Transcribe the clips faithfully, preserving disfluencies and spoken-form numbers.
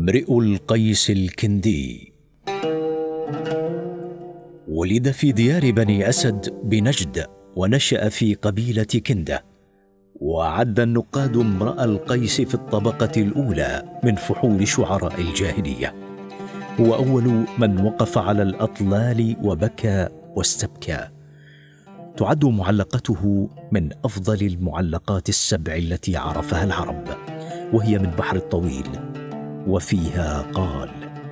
امرئ القيس الكندي ولد في ديار بني أسد بنجد، ونشأ في قبيلة كندة. وعد النقاد امرأ القيس في الطبقة الأولى من فحول شعراء الجاهلية. هو أول من وقف على الأطلال وبكى واستبكى. تعد معلقته من أفضل المعلقات السبع التي عرفها العرب، وهي من بحر الطويل، وفيها قال: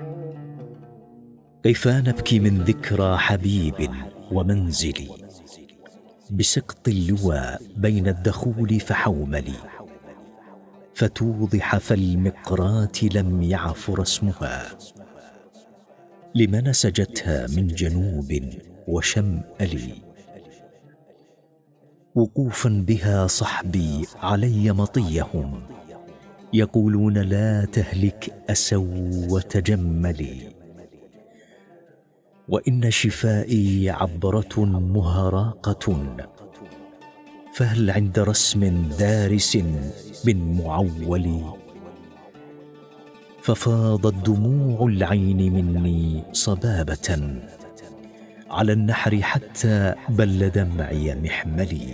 كيف نبكي من ذكرى حبيب ومنزلي، بسقط اللوى بين الدخول فحوملي، فتوضح فالمقرات لم يعفر اسمها، لما نسجتها من جنوب وشمألي. وقوفا بها صحبي علي مطيهم، يقولون لا تهلك أسوا وتجملي، وإن شفائي عبرة مهراقة، فهل عند رسم دارس من معول. ففاضت دموع العين مني صبابة على النحر حتى بل دمعي محملي.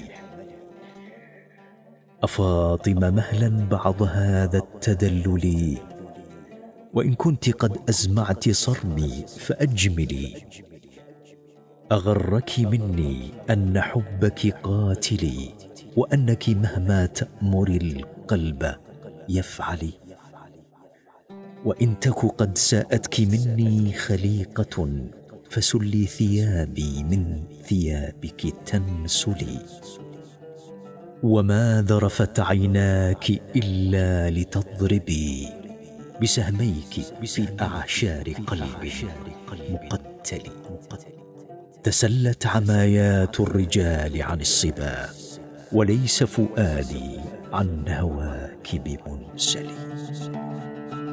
أفاطم مهلا بعض هذا التدلل، وإن كنت قد أزمعت صرمي فأجملي. أغرك مني أن حبك قاتلي، وأنك مهما تأمر القلب يفعلي. وإن تك قد ساءتك مني خليقة، فسلي ثيابي من ثيابك تنسلي. وما ذرفت عيناك إلا لتضربي بسهميك في أعشار قلبي مقتل. تسلت عمايات الرجال عن الصبا، وليس فؤادي عن هواك بمنسلي.